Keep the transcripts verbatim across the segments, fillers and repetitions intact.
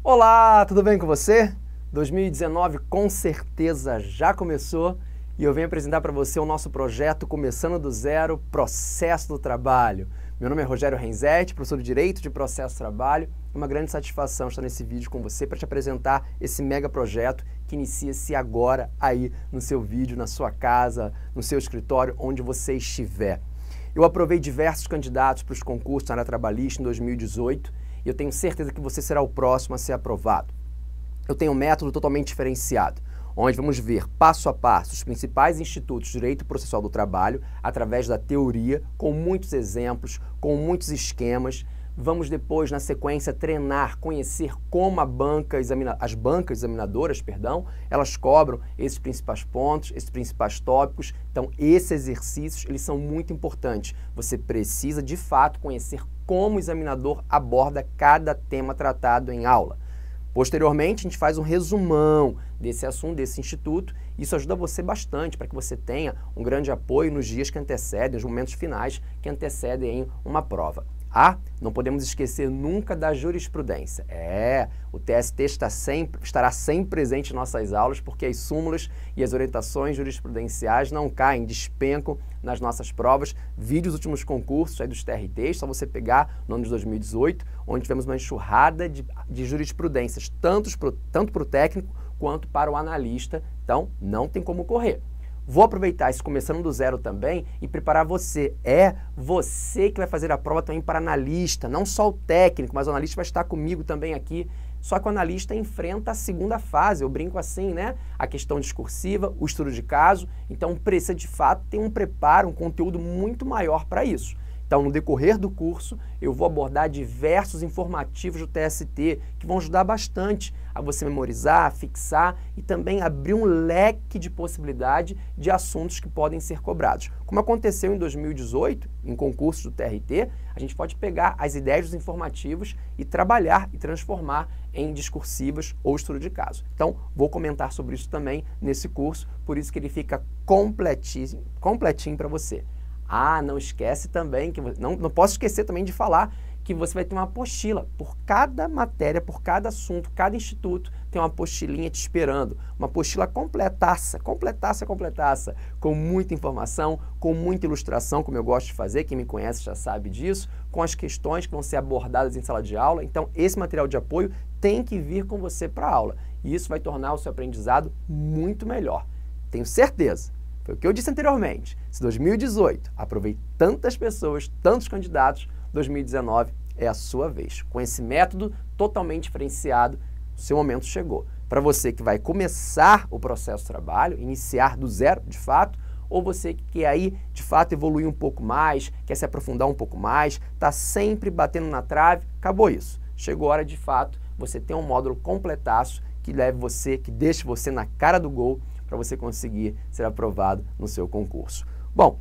Olá, tudo bem com você? dois mil e dezenove com certeza já começou e eu venho apresentar para você o nosso projeto Começando do Zero, Processo do Trabalho. Meu nome é Rogério Renzetti, professor de Direito de Processo do Trabalho. É uma grande satisfação estar nesse vídeo com você para te apresentar esse mega projeto que inicia-se agora aí no seu vídeo, na sua casa, no seu escritório, onde você estiver. Eu aprovei diversos candidatos para os concursos na área trabalhista em dois mil e dezoito e eu tenho certeza que você será o próximo a ser aprovado. Eu tenho um método totalmente diferenciado, onde vamos ver passo a passo os principais institutos de direito processual do trabalho através da teoria, com muitos exemplos, com muitos esquemas. Vamos depois, na sequência, treinar, conhecer como a banca examina... as bancas examinadoras, perdão, elas cobram esses principais pontos, esses principais tópicos. Então, esses exercícios, eles são muito importantes. Você precisa, de fato, conhecer como o examinador aborda cada tema tratado em aula. Posteriormente, a gente faz um resumão desse assunto, desse instituto. Isso ajuda você bastante para que você tenha um grande apoio nos dias que antecedem, nos momentos finais que antecedem uma prova. Ah, não podemos esquecer nunca da jurisprudência. É, o T S T está sempre, estará sempre presente em nossas aulas porque as súmulas e as orientações jurisprudenciais não caem, despencam nas nossas provas. Vídeos dos últimos concursos aí dos T R Ts, só você pegar no ano de dois mil e dezoito, onde tivemos uma enxurrada de, de jurisprudências, tanto para o tanto para o técnico quanto para o analista. Então, não tem como correr. Vou aproveitar esse Começando do Zero também e preparar você. É você que vai fazer a prova também para analista, não só o técnico, mas o analista vai estar comigo também aqui. Só que o analista enfrenta a segunda fase, eu brinco assim, né? A questão discursiva, o estudo de caso. Então precisa de fato ter um preparo, um conteúdo muito maior para isso. Então, no decorrer do curso, eu vou abordar diversos informativos do T S T que vão ajudar bastante a você memorizar, fixar e também abrir um leque de possibilidade de assuntos que podem ser cobrados. Como aconteceu em dois mil e dezoito, em concursos do T R T, a gente pode pegar as ideias dos informativos e trabalhar e transformar em discursivas ou estudo de caso. Então, vou comentar sobre isso também nesse curso, por isso que ele fica completinho, completinho para você. Ah, não esquece também, que não, não posso esquecer também de falar que você vai ter uma apostila. Por cada matéria, por cada assunto, cada instituto tem uma apostilinha te esperando. Uma apostila completaça, completaça, completaça, com muita informação, com muita ilustração, como eu gosto de fazer, quem me conhece já sabe disso, com as questões que vão ser abordadas em sala de aula. Então, esse material de apoio tem que vir com você para a aula. E isso vai tornar o seu aprendizado muito melhor. Tenho certeza. Foi o que eu disse anteriormente. Se dois mil e dezoito aprovei tantas pessoas, tantos candidatos, dois mil e dezenove é a sua vez. Com esse método totalmente diferenciado, o seu momento chegou. Para você que vai começar o processo de trabalho, iniciar do zero, de fato, ou você que quer aí, de fato, evoluir um pouco mais, quer se aprofundar um pouco mais, está sempre batendo na trave, acabou isso. Chegou a hora, de fato, você ter um módulo completaço que leve você, que deixe você na cara do gol, para você conseguir ser aprovado no seu concurso. Bom,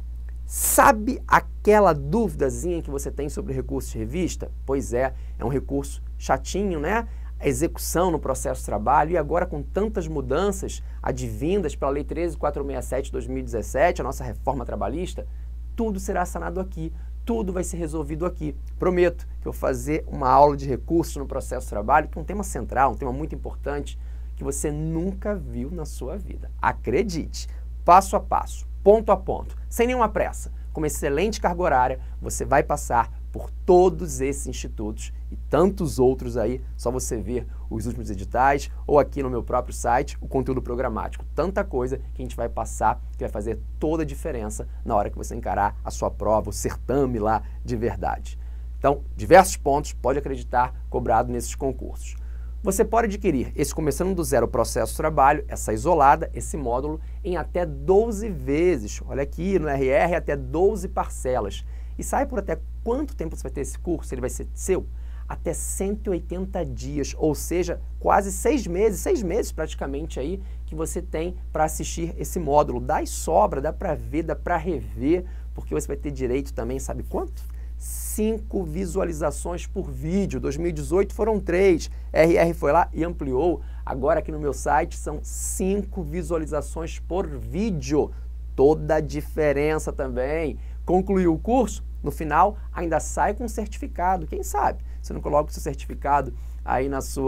sabe aquela duvidazinha que você tem sobre recurso de revista? Pois é, é um recurso chatinho, né? A execução no processo de trabalho e agora com tantas mudanças advindas pela Lei treze mil quatrocentos e sessenta e sete de dois mil e dezessete, a nossa reforma trabalhista, tudo será sanado aqui, tudo vai ser resolvido aqui. Prometo que eu vou fazer uma aula de recursos no processo de trabalho, que é um tema central, um tema muito importante, que você nunca viu na sua vida. Acredite, passo a passo, ponto a ponto, sem nenhuma pressa, com uma excelente carga horária, você vai passar por todos esses institutos e tantos outros aí, só você ver os últimos editais ou aqui no meu próprio site, o conteúdo programático. Tanta coisa que a gente vai passar que vai fazer toda a diferença na hora que você encarar a sua prova, o certame lá de verdade. Então, diversos pontos, pode acreditar, cobrado nesses concursos. Você pode adquirir esse Começando do Zero Processo de Trabalho, essa isolada, esse módulo, em até doze vezes. Olha aqui no R R, até doze parcelas. E sabe por até quanto tempo você vai ter esse curso? Ele vai ser seu? Até cento e oitenta dias, ou seja, quase seis meses, seis meses praticamente aí, que você tem para assistir esse módulo. Dá e sobra, dá para ver, dá para rever, porque você vai ter direito também, sabe quanto? Cinco visualizações por vídeo. dois mil e dezoito foram três. R R foi lá e ampliou. Agora aqui no meu site são cinco visualizações por vídeo. Toda a diferença também. Concluiu o curso? No final, ainda sai com um certificado. Quem sabe? Você não coloca o seu certificado aí na sua,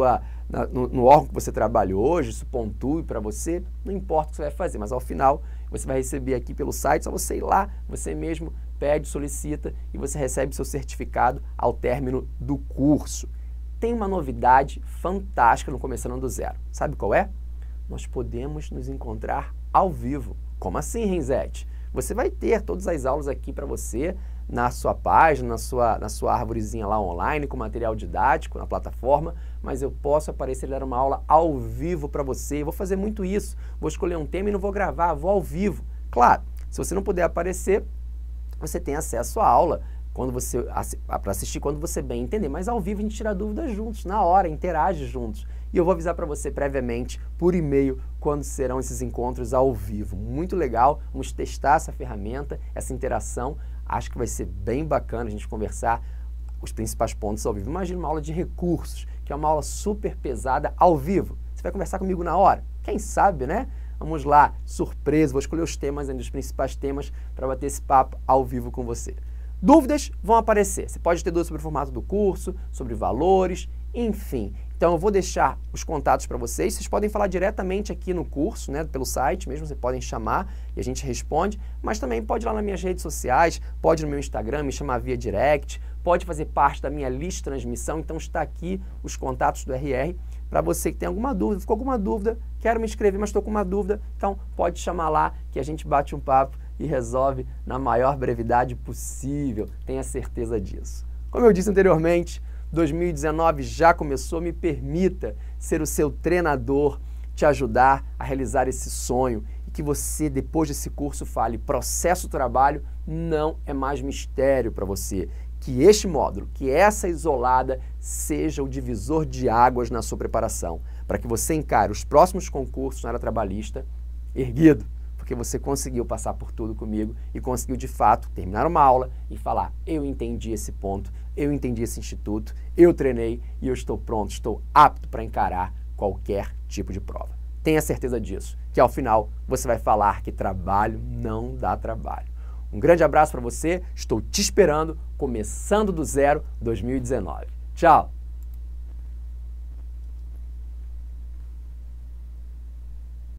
na, no, no órgão que você trabalha hoje, isso pontue para você, não importa o que você vai fazer, mas ao final você vai receber aqui pelo site, só você ir lá, você mesmo pede, solicita e você recebe seu certificado ao término do curso. Tem uma novidade fantástica no Começando do Zero. Sabe qual é? Nós podemos nos encontrar ao vivo. Como assim, Renzete? Você vai ter todas as aulas aqui para você na sua página, na sua, na sua árvorezinha lá online, com material didático na plataforma, mas eu posso aparecer e dar uma aula ao vivo para você. Eu vou fazer muito isso. Vou escolher um tema e não vou gravar, vou ao vivo. Claro, se você não puder aparecer, você tem acesso à aula quando você para assistir quando você bem entender, mas ao vivo a gente tira dúvidas juntos, na hora, interage juntos. E eu vou avisar para você previamente, por e-mail, quando serão esses encontros ao vivo. Muito legal, vamos testar essa ferramenta, essa interação. Acho que vai ser bem bacana a gente conversar os principais pontos ao vivo. Imagina uma aula de recursos, que é uma aula super pesada ao vivo. Você vai conversar comigo na hora? Quem sabe, né? Vamos lá, surpresa, vou escolher os temas, os principais temas, para bater esse papo ao vivo com você. Dúvidas vão aparecer. Você pode ter dúvidas sobre o formato do curso, sobre valores, enfim. Então eu vou deixar os contatos para vocês. Vocês podem falar diretamente aqui no curso, né, pelo site mesmo, vocês podem chamar e a gente responde, mas também pode ir lá nas minhas redes sociais, pode ir no meu Instagram, me chamar via direct, pode fazer parte da minha lista de transmissão, então está aqui os contatos do R R para você que tem alguma dúvida, ficou alguma dúvida, quero me inscrever, mas estou com uma dúvida, então pode chamar lá que a gente bate um papo e resolve na maior brevidade possível, tenha certeza disso. Como eu disse anteriormente, dois mil e dezenove já começou, me permita ser o seu treinador, te ajudar a realizar esse sonho e que você, depois desse curso, fale: processo trabalho não é mais mistério para você. Que este módulo, que essa isolada, seja o divisor de águas na sua preparação, para que você encare os próximos concursos na área trabalhista erguido, porque você conseguiu passar por tudo comigo e conseguiu, de fato, terminar uma aula e falar: eu entendi esse ponto, eu entendi esse instituto, eu treinei e eu estou pronto, estou apto para encarar qualquer tipo de prova. Tenha certeza disso, que ao final você vai falar que trabalho não dá trabalho. Um grande abraço para você, estou te esperando, Começando do Zero dois mil e dezenove. Tchau!